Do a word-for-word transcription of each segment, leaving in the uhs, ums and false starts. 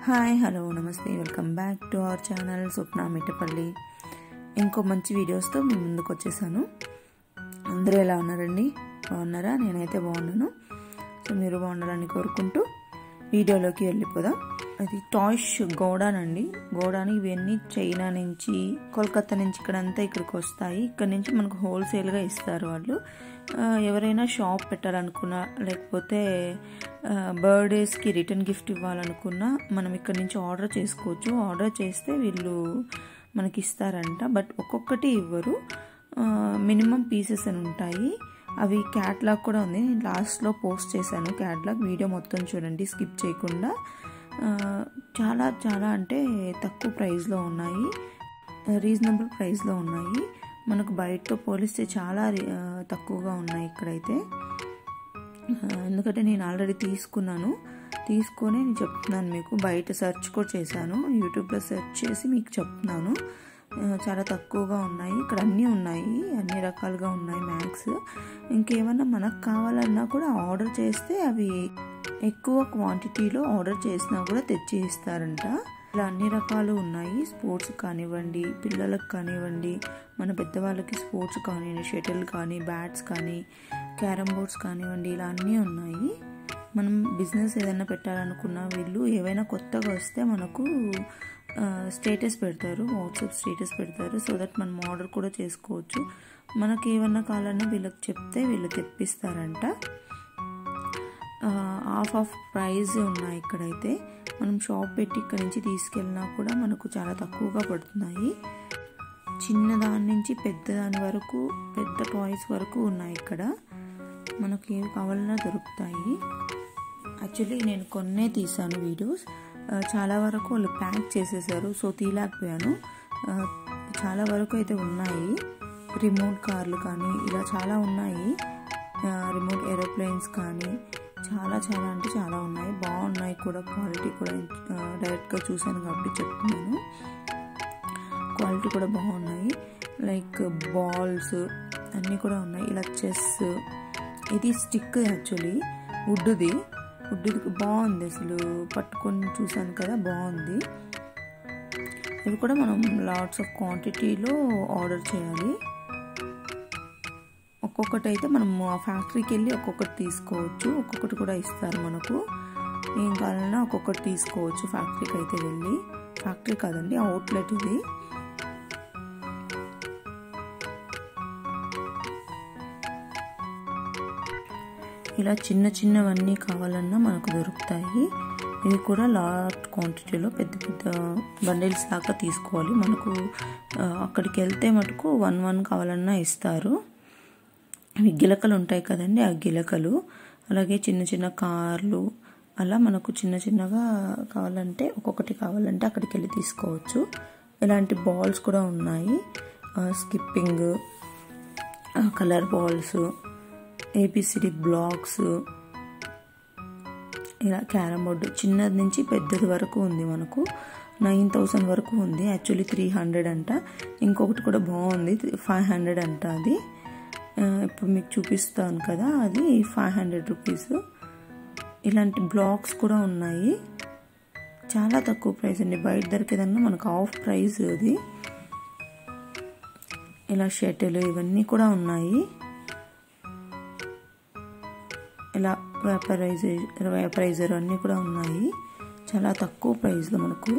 Hi hello నమస్తే welcome back to our channel Swapna Mittapalli. ఇంకో మంచి వీడియోస్తో మీ ముందుకు వచ్చేసాను. అందరూ ఎలా ఉన్నారండి? బాగున్నారా? నేనైతే బాగున్నాను. సో మీరు బాగుండాలని కోరుకుంటూ వీడియోలోకి వెళ్ళిపోదాం. అది టాయ్స్ గౌడాన్ అండి. గౌడాన్ ఇవన్నీ చైనా నుంచి, కోల్కతా నుంచి ఇక్కడంతా ఇక్కడికి వస్తాయి. ఇక్కడ నుంచి మనకు హోల్సేల్గా ఇస్తారు వాళ్ళు. ఎవరైనా షాప్ పెట్టాలనుకున్నా, లేకపోతే బర్త్డేస్కి రిటర్న్ గిఫ్ట్ ఇవ్వాలనుకున్నా మనం ఇక్కడ నుంచి ఆర్డర్ చేసుకోవచ్చు. ఆర్డర్ చేస్తే వీళ్ళు మనకి ఇస్తారంట. బట్ ఒక్కొక్కటి ఇవ్వరు, మినిమం పీసెస్ అని ఉంటాయి. అవి క్యాట్లాగ్ కూడా ఉంది. నేను లాస్ట్లో పోస్ట్ చేశాను క్యాట్లాగ్. వీడియో మొత్తం చూడండి స్కిప్ చేయకుండా. చాలా చాలా అంటే తక్కువ ప్రైస్లో ఉన్నాయి, రీజనబుల్ ప్రైస్లో ఉన్నాయి. మనకు బయటతో పోలిస్తే చాలా తక్కువగా ఉన్నాయి ఇక్కడైతే. ఎందుకంటే నేను ఆల్రెడీ తీసుకున్నాను, తీసుకొని నేను చెప్తున్నాను మీకు. బయట సెర్చ్ కూడా చేశాను, యూట్యూబ్లో సెర్చ్ చేసి మీకు చెప్తున్నాను. చాలా తక్కువగా ఉన్నాయి ఇక్కడ. అన్నీ ఉన్నాయి, అన్ని రకాలుగా ఉన్నాయి మ్యాక్స్. ఇంకేమన్నా మనకు కావాలన్నా కూడా ఆర్డర్ చేస్తే అవి ఎక్కువ క్వాంటిటీలో ఆర్డర్ చేసినా కూడా తెచ్చి ఇస్తారంట. ఇలా అన్ని రకాలు ఉన్నాయి. స్పోర్ట్స్ కానివ్వండి, పిల్లలకు కానివ్వండి, మన పెద్దవాళ్ళకి స్పోర్ట్స్ కానివ్వండి, షటిల్ కానీ, బ్యాట్స్ కానీ, క్యారమ్ బోర్డ్స్ కానివ్వండి, ఇలా అన్నీ ఉన్నాయి. మనం బిజినెస్ ఏదైనా పెట్టాలనుకున్నా వీళ్ళు ఏవైనా కొత్తగా వస్తే మనకు స్టేటస్ పెడతారు, వాట్సాప్ స్టేటస్ పెడతారు. సో దట్ మనం ఆర్డర్ కూడా చేసుకోవచ్చు. మనకి ఏమన్నా కావాలన్నా వీళ్ళకి చెప్తే వీళ్ళు తెప్పిస్తారంట. హాఫ్ ఆఫ్ ప్రైజ్ ఉన్నాయి ఇక్కడైతే. మనం షాప్ పెట్టి ఇక్కడ నుంచి తీసుకెళ్ళినా కూడా మనకు చాలా తక్కువగా పడుతున్నాయి. చిన్న దాని నుంచి పెద్ద దాని వరకు, పెద్ద టాయ్స్ వరకు ఉన్నాయి ఇక్కడ. మనకు ఏవి కావాలన్నా దొరుకుతాయి. యాక్చువల్లీ నేను కొన్నే తీసాను వీడియోస్. చాలా వరకు వాళ్ళు ప్యాక్ చేసేసారు, సో తీయలేకపోయాను. చాలా వరకు అయితే ఉన్నాయి. రిమోట్ కార్లు కానీ ఇలా చాలా ఉన్నాయి. రిమోట్ ఏరోప్లేన్స్ కానీ చాలా చాలా అంటే చాలా ఉన్నాయి. బాగున్నాయి కూడా, క్వాలిటీ కూడా. డైరెక్ట్గా చూసాను కాబట్టి చెప్తున్నాను, క్వాలిటీ కూడా బాగున్నాయి. లైక్ బాల్స్ అన్నీ కూడా ఉన్నాయి. ఇలా చెస్, ఇది స్టిక్ యాక్చువల్లీ వుడ్ది. వుడ్ది బాగుంది, అసలు పట్టుకొని చూసాను కదా, బాగుంది. ఇవి కూడా మనం లాట్స్ ఆఫ్ క్వాంటిటీలో ఆర్డర్ చేయాలి. ఒక్కొక్కటి అయితే మనం ఫ్యాక్టరీకి వెళ్ళి ఒక్కొక్కటి తీసుకోవచ్చు. ఒక్కొక్కటి కూడా ఇస్తారు మనకు. ఏం కావాలన్నా ఒక్కొక్కటి తీసుకోవచ్చు ఫ్యాక్టరీకి అయితే వెళ్ళి. ఫ్యాక్టరీ కాదండి, అవుట్లెట్ ఇది. ఇలా చిన్న చిన్నవన్నీ కావాలన్నా మనకు దొరుకుతాయి. ఇవి కూడా లార్జ్ క్వాంటిటీలో పెద్ద పెద్ద బండిల్స్ లాగా తీసుకోవాలి. మనకు అక్కడికి వెళ్తే మటుకు వన్ వన్ కావాలన్నా ఇస్తారు. అవి గిలకలు ఉంటాయి కదండి, ఆ గిలకలు. అలాగే చిన్న చిన్న కార్లు, అలా మనకు చిన్న చిన్నగా కావాలంటే ఒక్కొక్కటి కావాలంటే అక్కడికి వెళ్ళి తీసుకోవచ్చు. ఇలాంటి బాల్స్ కూడా ఉన్నాయి. Skipping, colour balls, A B C D blocks, ఇలా క్యారమ్ బోర్డు చిన్నది నుంచి పెద్దది వరకు ఉంది. మనకు నైన్ థౌసండ్ వరకు ఉంది. యాక్చువల్లీ త్రీ హండ్రెడ్ అంట. ఇంకొకటి కూడా బాగుంది, ఫైవ్ హండ్రెడ్ అంట. అది ఇప్పుడు మీకు చూపిస్తాను కదా, అది ఫైవ్ హండ్రెడ్ రూపీస్. ఇలాంటి బ్లాక్స్ కూడా ఉన్నాయి. చాలా తక్కువ ప్రైస్ అండి. బయట దొరికేదన్నా మనకు హాఫ్ ప్రైస్ అది. ఇలా షటిల్ ఇవన్నీ కూడా ఉన్నాయి. ఇలా వేపరైజర్ వేపరైజర్ అన్నీ కూడా ఉన్నాయి. చాలా తక్కువ ప్రైస్లో మనకు.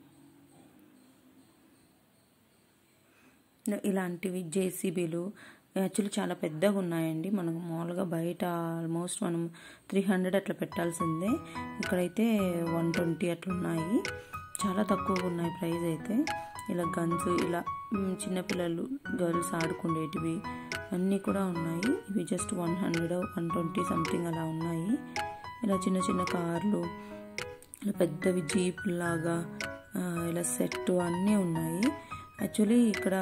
ఇలాంటివి జేసీబీలు, యాక్చువల్లీ చాలా పెద్దగా ఉన్నాయండి. మనకు మామూలుగా బయట ఆల్మోస్ట్ మనం త్రీ హండ్రెడ్ అట్లా పెట్టాల్సిందే, ఇక్కడైతే వన్ ట్వంటీ అట్లా ఉన్నాయి. చాలా తక్కువగా ఉన్నాయి ప్రైస్ అయితే. ఇలా గన్స్, ఇలా చిన్నపిల్లలు గర్ల్స్ ఆడుకునేటివి అన్నీ కూడా ఉన్నాయి. ఇవి just one hundred one twenty something అలా ఉన్నాయి. ఇలా చిన్న చిన్న కార్లు, ఇలా పెద్దవి జీపులాగా ఇలా సెట్ అన్నీ ఉన్నాయి. యాక్చువల్లీ ఇక్కడ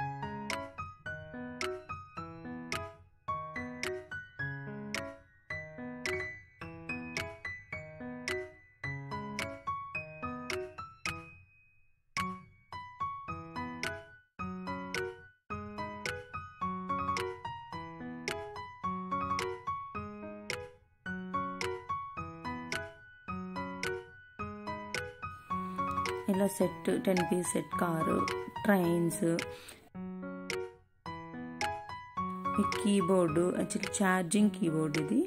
ఇలా set ten piece set car, trains, ఈ కీబోర్డు, యాక్చువల్లీ ఛార్జింగ్ కీబోర్డ్ ఇది.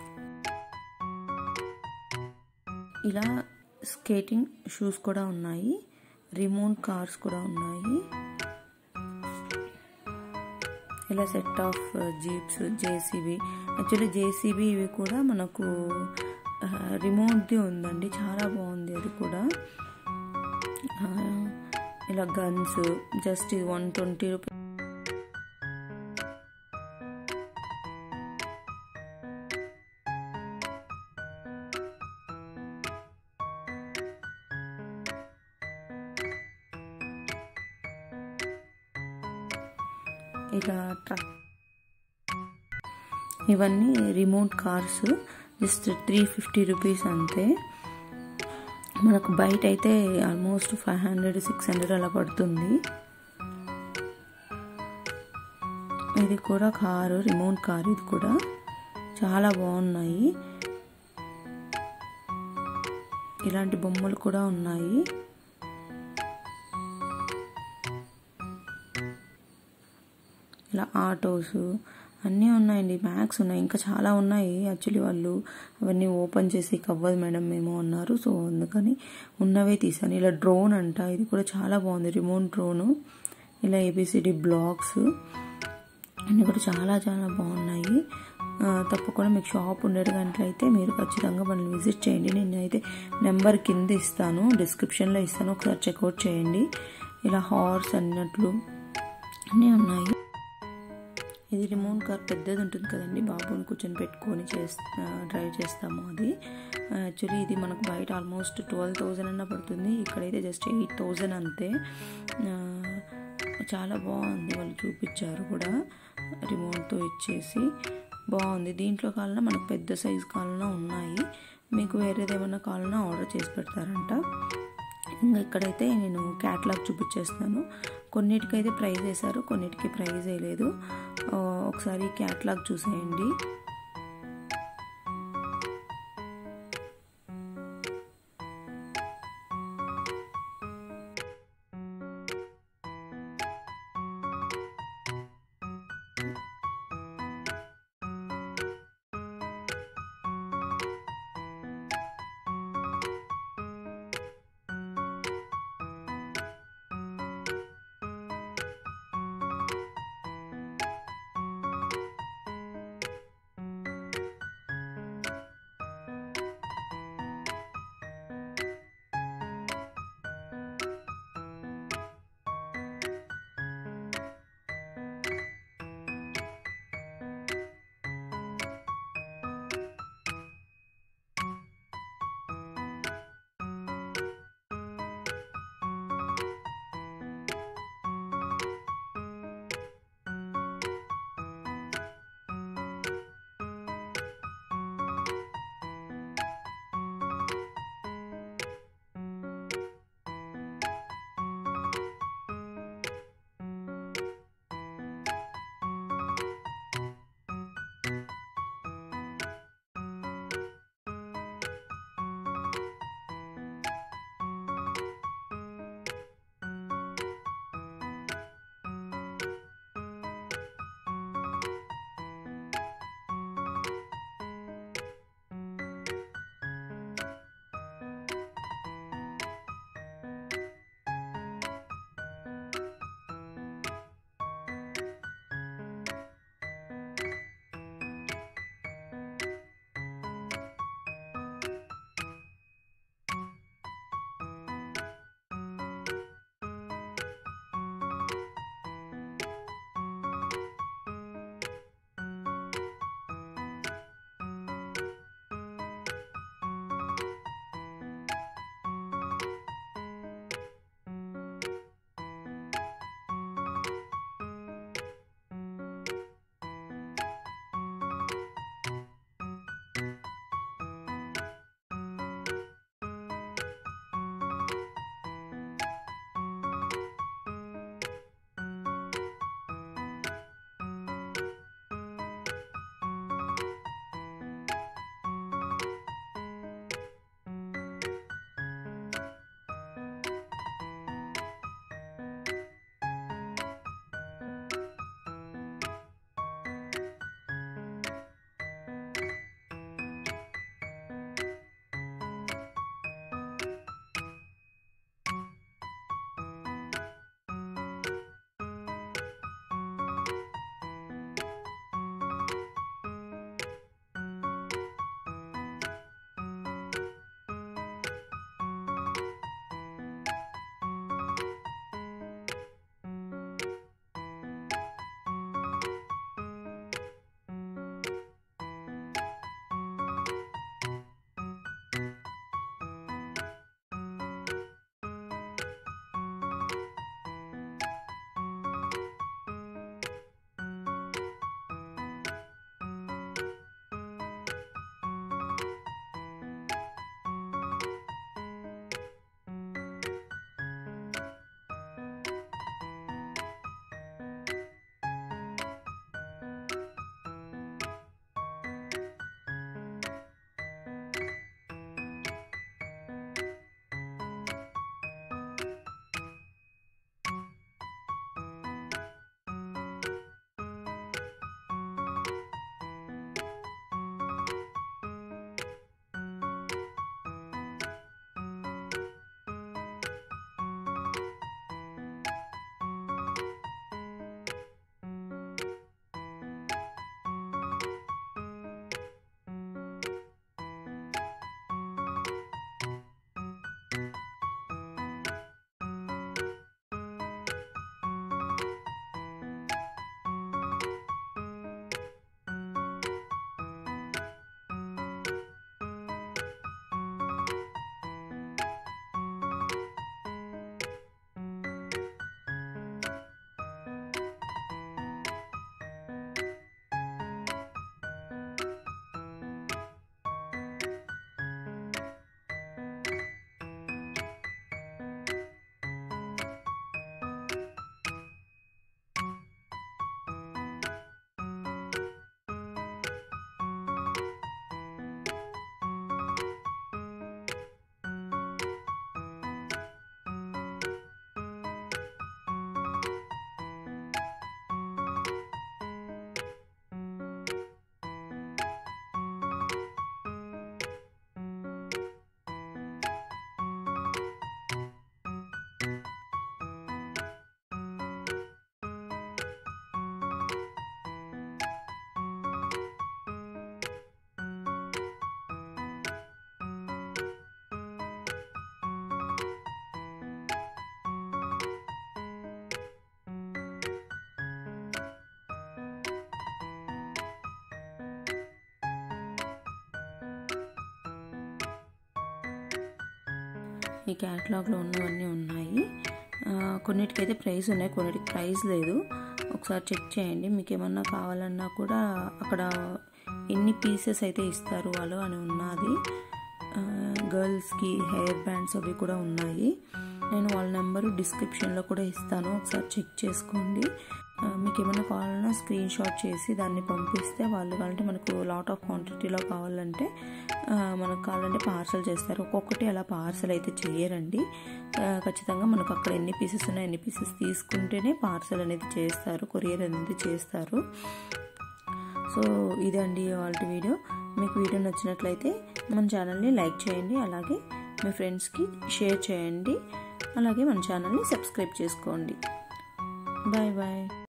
ఇలా స్కేటింగ్ షూస్ కూడా ఉన్నాయి, రిమోట్ కార్స్ కూడా ఉన్నాయి. ఇలా set of jeeps, JCB. Actually JCB ఇవి కూడా మనకు రిమోట్ది ఉందండి, చాలా బాగుంది అది కూడా. ఇలా గన్స్ జస్ట్ ఇది వన్ ట్వంటీ రూపీస్. ఇలా ట్రక్, ఇవన్నీ remote cars, just three fifty rupees అంతే. మనకు బయట అయితే almost five hundred six hundred అలా పడుతుంది. ఇది కూడా కారు, రిమోట్ కారు, ఇది కూడా చాలా బాగున్నాయి. ఇలాంటి బొమ్మలు కూడా ఉన్నాయి. ఇలా ఆటోస్ అన్నీ ఉన్నాయండి, మ్యాక్స్ ఉన్నాయి, ఇంకా చాలా ఉన్నాయి. యాక్చువల్లీ వాళ్ళు అవన్నీ ఓపెన్ చేసి కవ్వదు మేడం మేము అన్నారు, సో అందుకని ఉన్నవే తీసాను. ఇలా డ్రోన్ అంట, ఇది కూడా చాలా బాగుంది, రిమోట్ డ్రోను. ఇలా ఏబిసిడి బ్లాగ్స్ అన్నీ కూడా చాలా చాలా బాగున్నాయి. తప్పకుండా మీకు షాప్ ఉండేటట్లయితే మీరు ఖచ్చితంగా మనల్ని విజిట్ చేయండి. నేనైతే నెంబర్ కింద ఇస్తాను, డిస్క్రిప్షన్లో ఇస్తాను, ఒకసారి చెక్అవుట్ చేయండి. ఇలా హార్స్ అన్నట్లు అన్నీ ఉన్నాయి. ఇది రిమోట్ కార్ పెద్దది ఉంటుంది కదండి, బాబుని కూర్చొని పెట్టుకొని చేస్తా డ్రైవ్ చేస్తాము అది. యాక్చువల్లీ ఇది మనకు బయట ఆల్మోస్ట్ ట్వెల్వ్ థౌజండ్ అన్న పడుతుంది, ఇక్కడైతే జస్ట్ ఎయిట్ థౌజండ్ అంతే. చాలా బాగుంది, వాళ్ళు చూపించారు కూడా రిమోట్తో ఇచ్చేసి, బాగుంది. దీంట్లో కావాలన్నా మనకు పెద్ద సైజు కావాలన్నా ఉన్నాయి, మీకు వేరేది ఏమన్నా కావాలన్నా ఆర్డర్ చేసి పెడతారంట. ఇంకా ఇక్కడైతే నేను క్యాటలాగ్ చూపించేస్తాను. కొన్నిటికైతే ప్రైజ్ వేశారు, కొన్నిటికి ప్రైజ్ వేయలేదు. ఒకసారి క్యాటలాగ్ చూసేయండి. ఈ క్యాటలాగ్లో ఉన్నవన్నీ ఉన్నాయి. కొన్నిటికైతే ప్రైస్ ఉన్నాయి, కొన్నిటికి ప్రైస్ లేదు. ఒకసారి చెక్ చేయండి. మీకు ఏమన్నా కావాలన్నా కూడా అక్కడ ఎన్ని పీసెస్ అయితే ఇస్తారు వాళ్ళు అని ఉన్నది. గర్ల్స్కి హెయిర్ బ్యాండ్స్ అవి కూడా ఉన్నాయి. నేను వాళ్ళ నెంబరు డిస్క్రిప్షన్లో కూడా ఇస్తాను, ఒకసారి చెక్ చేసుకోండి. మీకు ఏమైనా కావాలన్నా స్క్రీన్ షాట్ చేసి దాన్ని పంపిస్తే వాళ్ళు కావాలంటే మనకు లాట్ ఆఫ్ క్వాంటిటీలో కావాలంటే మనకు కావాలంటే పార్సల్ చేస్తారు. ఒక్కొక్కటి అలా పార్సల్ అయితే చేయరండి, ఖచ్చితంగా మనకు అక్కడ ఎన్ని పీసెస్ ఉన్నాయి ఎన్ని పీసెస్ తీసుకుంటేనే పార్సల్ అనేది చేస్తారు, కొరియర్ అనేది చేస్తారు. సో ఇదండి వాళ్ళ వీడియో. మీకు వీడియో నచ్చినట్లయితే మన ఛానల్ని లైక్ చేయండి, అలాగే మీ ఫ్రెండ్స్కి షేర్ చేయండి, అలాగే మన ఛానల్ని సబ్స్క్రైబ్ చేసుకోండి. Bye bye.